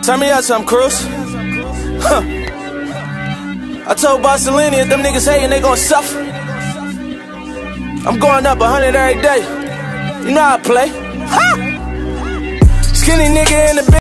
Turn me out some Cruz. Huh. I told Barcelona if them niggas hating, they gon' suffer. I'm going up 100 every day. You know how I play. Ha! Skinny nigga in the